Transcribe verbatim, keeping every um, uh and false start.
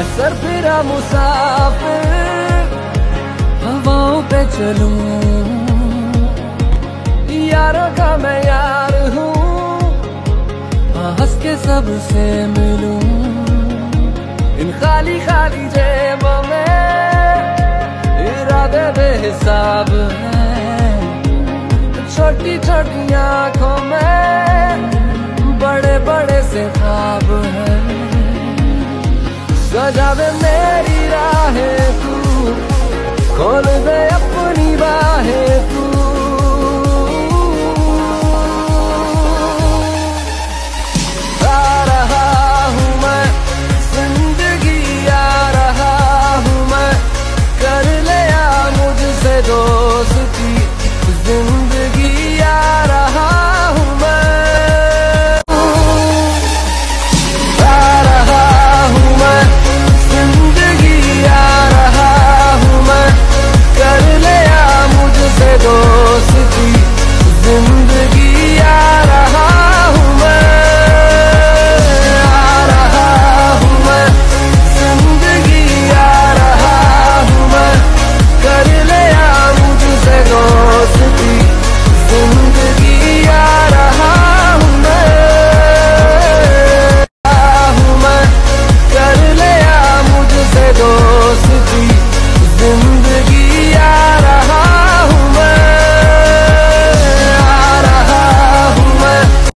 मैं सरफिरा मुसाफिर हवाओं पे चलूं, यारों का मैं यार हूँ, हंस के सबसे मिलूं। इन खाली खाली जेबों में इरादे बेहिसाब हैं, छोटी छोटी आंखों में बड़े बड़े से ख्वाब हैं। सजा दे मेरी राहें तू, खोल दे अपनी बाहें,